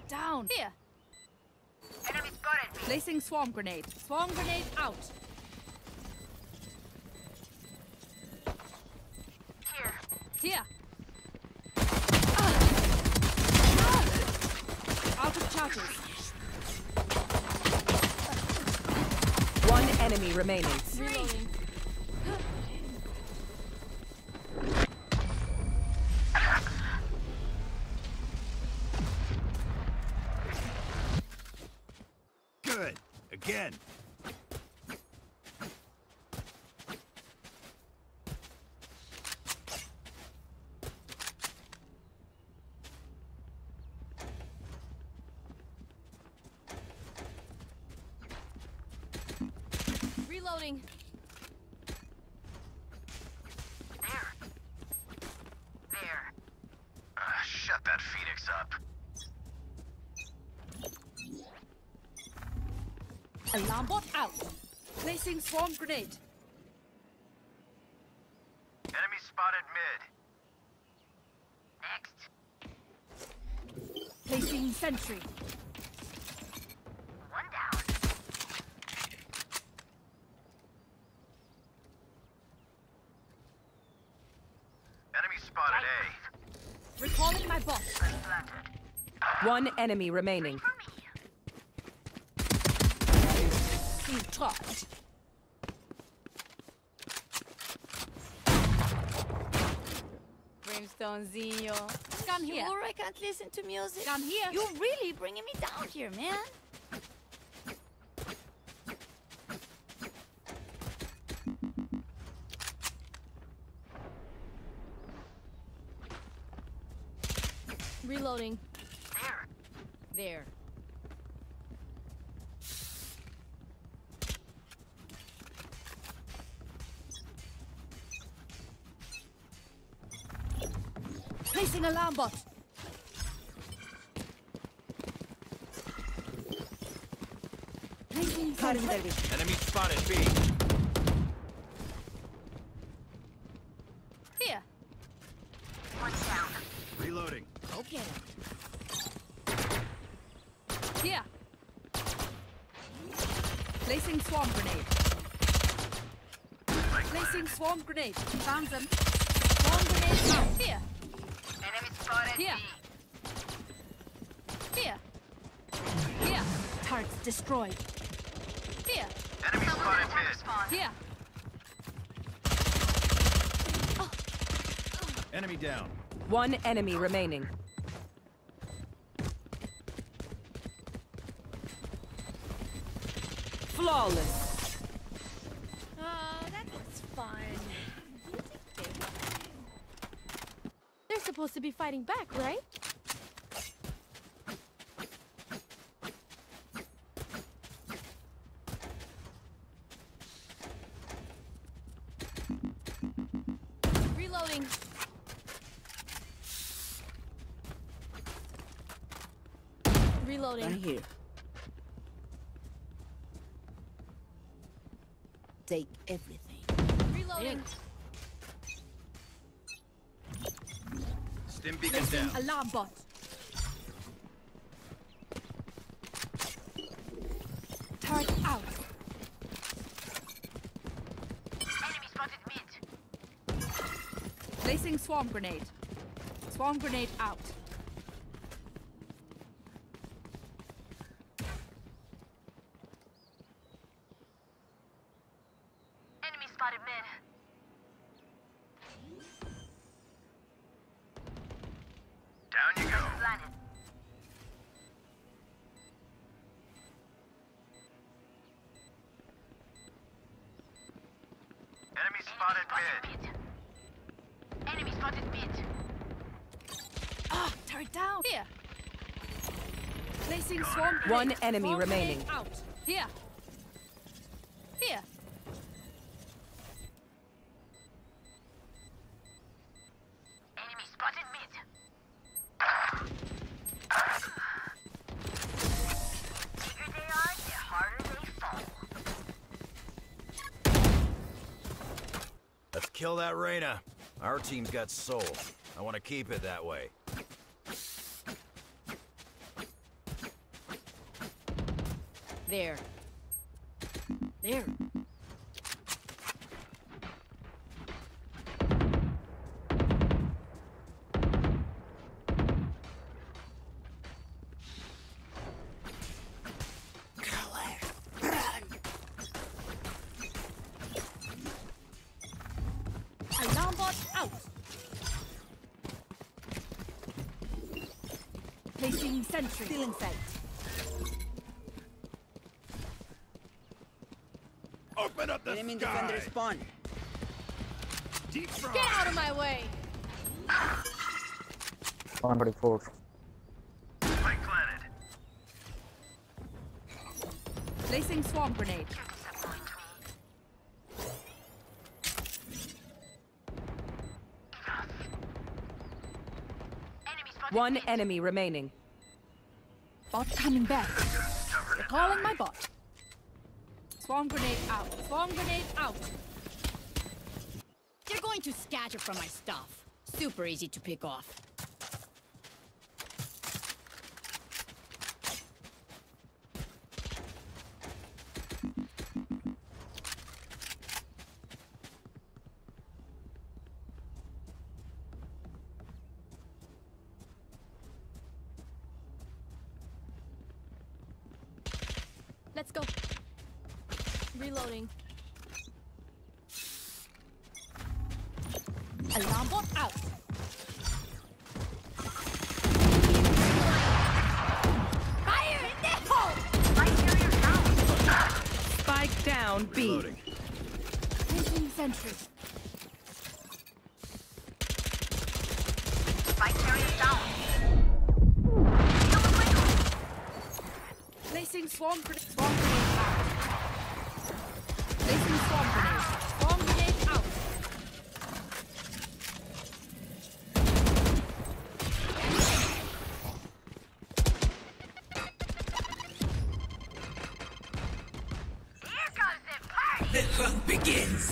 Turret down. Here. Enemy spotted me. Placing swarm grenade. Swarm grenade out. Here. Here. Out of charges. One enemy remaining. Reloading. Good. Again. Reloading. There. Shut that Phoenix up. Alarm bot out. Placing swarm grenade. Enemy spotted mid. Next. Placing sentry. One down. Enemy spotted Recalling my bot. Planted. One enemy remaining. For me. You tried. Brimstonezinho. Gun here. Sure, I can't listen to music. Gun here. You're really bringing me down here, man. Reloading. There. There. Placing alarm bot. Placing sentry. Enemy spotted B. Here. One down. Reloading. Okay. Here. Placing swarm grenade. Placing swarm grenade. Found them. Swarm grenade out. Here. Enemy spotted Here. B. Here. Here. Targets destroyed. Here. Enemy spotted mid. Respawn. Here. Enemy down. One enemy remaining. Flawless. That was fun. They're supposed to be fighting back, right? Reloading. Reloading. Right here. Take everything. Reloading. Stim beacon Placing down. alarm bot. Turret out. Enemy spotted mid. Placing swarm grenade. Swarm grenade out. Enemy spotted mid. Down you go. Planted. Enemy spotted mid. mid. Enemy spotted mid. Ah, turret down. Here. Placing swarm grenade. One enemy Swarm remaining. grenade out. Here. Here. Enemy spotted mid. The bigger they are, the harder they fall. Let's kill that Reyna. Our team's got soul. I want to keep it that way. There. There. Alarm bot out. Placing sentry. Still in sight. Open up the Enemy sky! defender spawn. Deep fry! Get out of my way! 144. Spike planted. Placing swarm grenade. One enemy remaining. Bot coming back. Recalling my bot. Swarm grenade out. Swarm grenade out. You're going to scatter from my stuff. Super easy to pick off. Let's go. Reloading. Alarm bot out. Fire in the hole! Spike down B. Reloading. Placing sentry. Spike carrier down. Placing swarm grenade. Swarm grenade out. Placing swarm grenade. Swarm grenade out. Here comes the party. The hunt begins.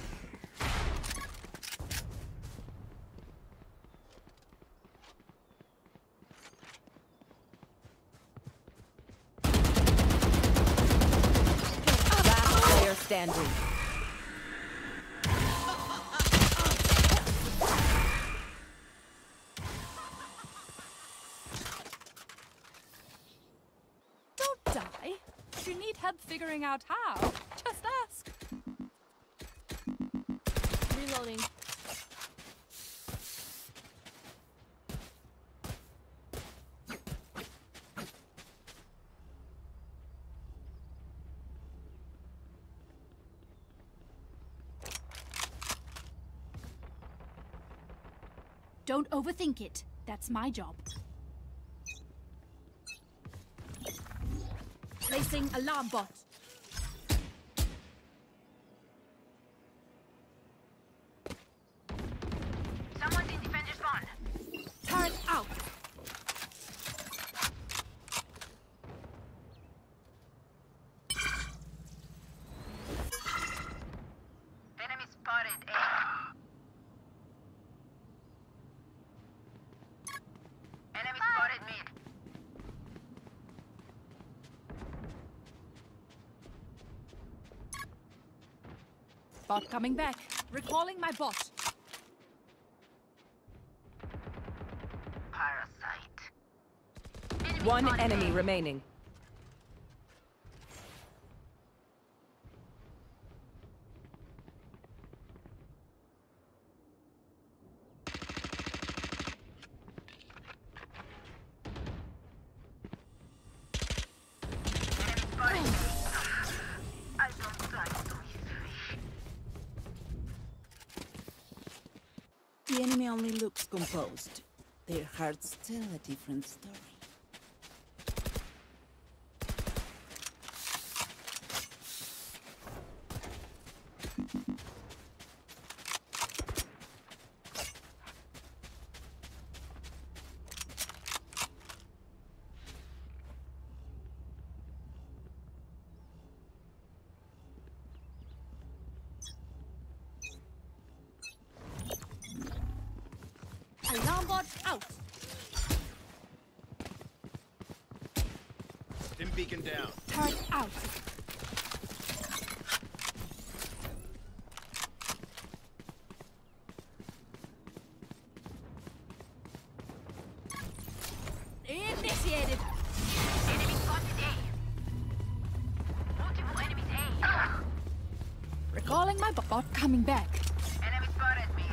Last player standing. Don't die. If you need help figuring out how, just ask. Reloading. Don't overthink it. That's my job. Placing alarm bot. Someone's in defender spawn. Turret out. Enemy spotted. A. Enemy spotted mid. Bot coming back. Recalling my bot. Parasite. One spotted enemy A. remaining. Enemy spotted. I don't like to easily. The enemy only looks composed. Their hearts tell a different story. Alarm bot out. Stim beacon down. Turret out. Initiated. Enemy spotted A. Multiple enemies A. Recalling my bot coming back. Enemy spotted me.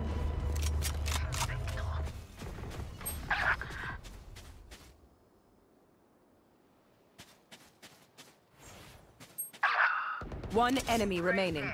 One enemy remaining.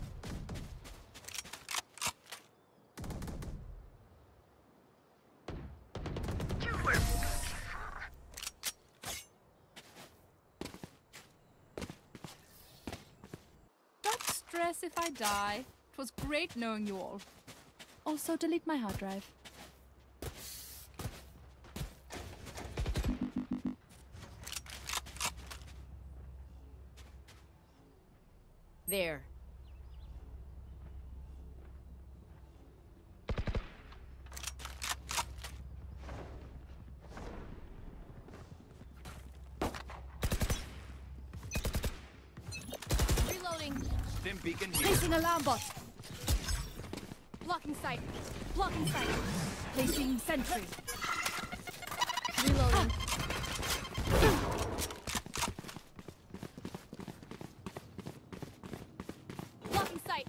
You were beautiful. Don't stress if I die. It was great knowing you all. Also, delete my hard drive. There. Reloading. Stim beacon here. Placing alarm bot. Blocking sight. Blocking sight. Placing sentry. Reloading. Blocking sight.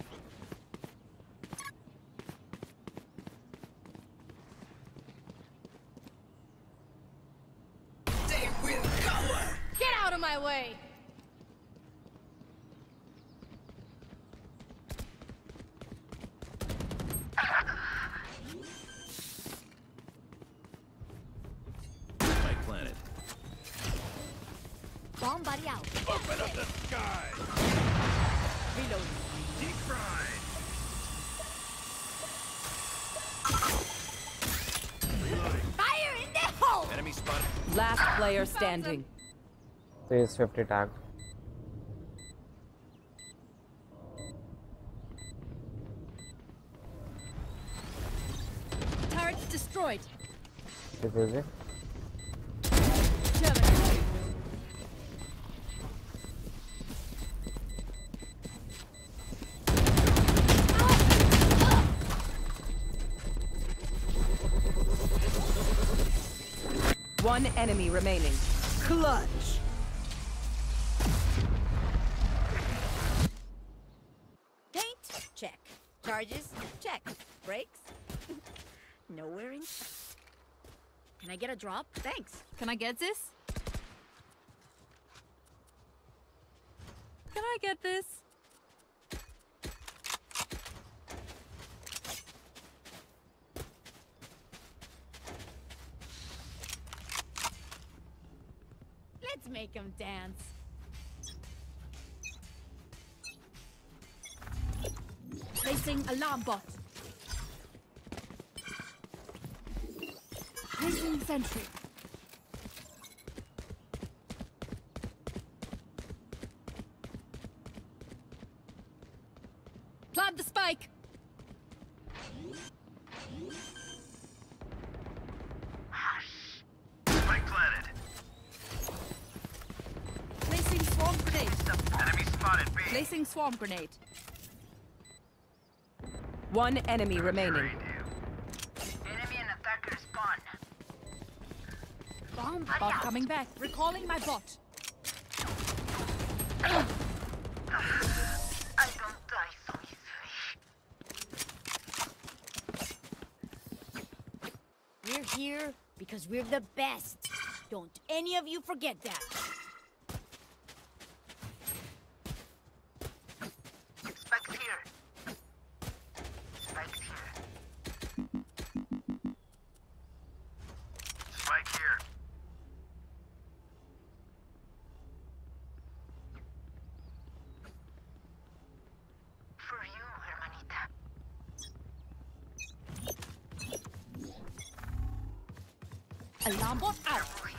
Get out of my way! Spike planted. Bomb buddy out. Open up the sky. Reloading. Deep fried. Reloading. Fire in the hole! Enemy spotted. Last player standing. 350 tag. Turret destroyed. Diffuse. Terminated. One enemy remaining. Clutch. Paint? Check. Charges? Check. Brakes? Nowhere in sight. Can I get a drop? Thanks. Can I get this? Can I get this? Let's make him dance. Placing alarm bot. Placing sentry. Plant the spike. Spike planted. Placing swarm grenade. Enemy spotted B. Placing swarm grenade. One enemy remaining. Enemy and attacker spawn. Bomb bot coming back. Recalling my bot. I don't die so easily. We're here because we're the best. Don't any of you forget that. Spike's here. Spike's here. Spike here. For you, hermanita. Alarm bot out.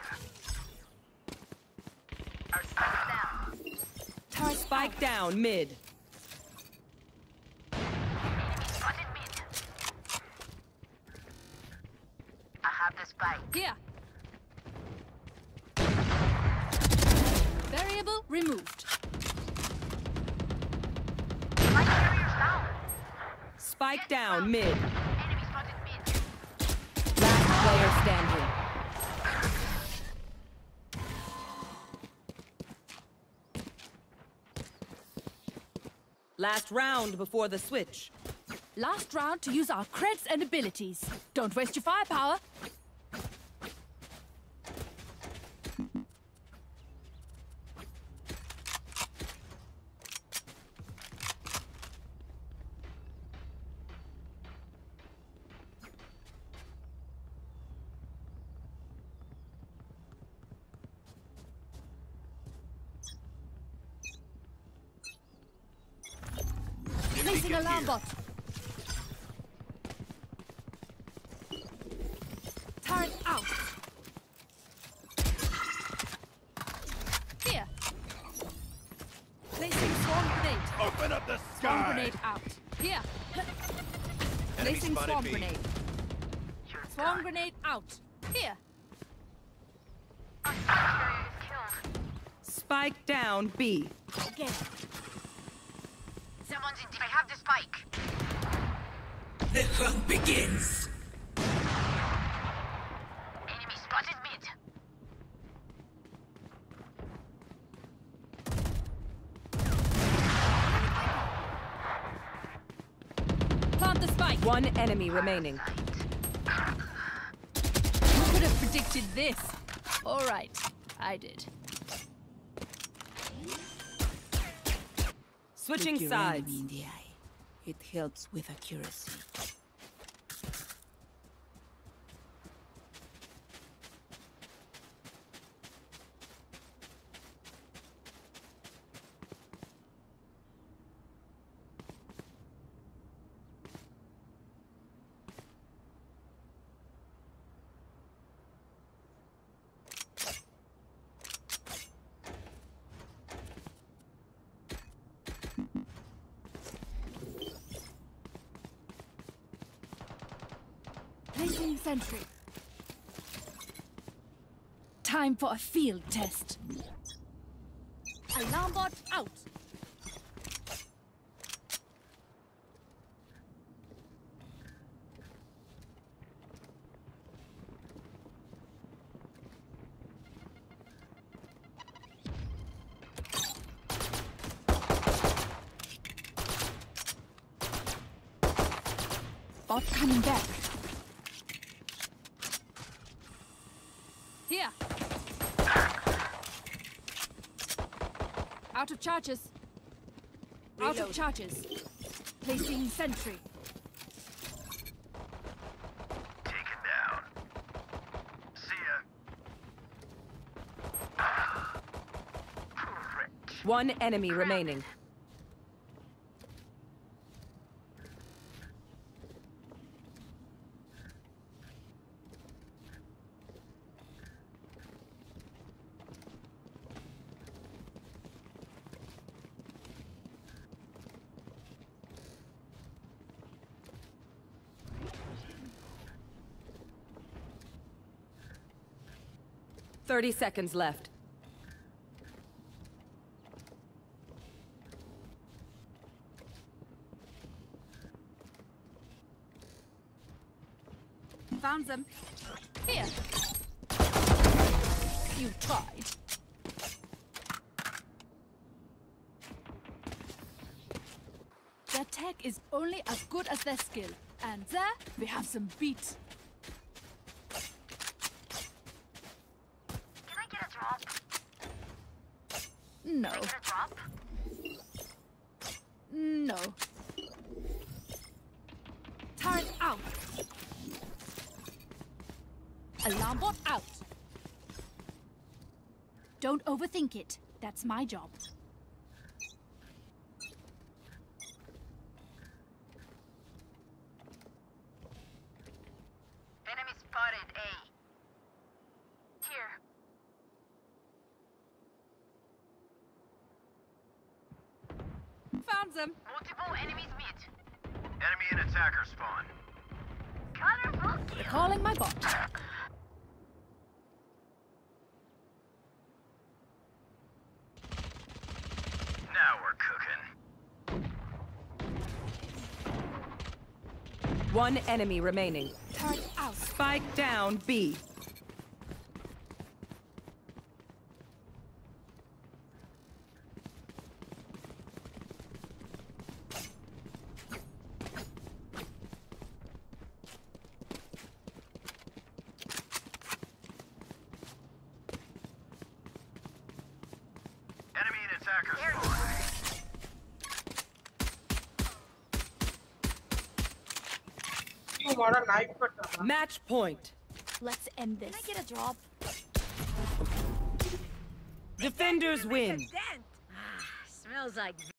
Our spike's down. Turret Spike down mid. Enemy spotted mid. I have the spike. here. Variable removed. My carrier's down. Spike down mid. Enemy spotted mid. Last player standing. Last round before the switch. Last round to use our creds and abilities. Don't waste your firepower. Placing alarm bot. Turret out. Here. Placing swarm grenade. Open up the Swarm sky! grenade out. Here. Enemy Placing spotted swarm B. grenade. Swarm grenade out. Here. Our carrier is killed. Spike down B. Get it. Someone's in. I have the spike. The hunt begins. Enemy spotted mid. Plant the spike. One enemy remaining. Who could have predicted this? All right, I did. Switching Look your sides. enemy in the eye. It helps with accuracy. Placing sentry. Time for a field test. Alarm bot out. Bot coming back. Here. Out of charges. Out of charges. Placing sentry. Taken down. See ya. One enemy remaining. Thirty seconds left. Found them. Here. You tried. Their tech is only as good as their skill. And there we have some beat. Can I get a drop? No. Get a drop? No. Turret out. Alarm bot out. Don't overthink it. That's my job. Enemy spotted A. Here. Found them. Multiple enemies mid. Enemy and attacker spawn. Colorful kill. Calling my bot. One enemy remaining. Turret out. Spike down B. Enemy in attacker spawn. हमारा knife कटा Match point. Let's end this. Can I get a drop? Defenders win. Dent. Smells like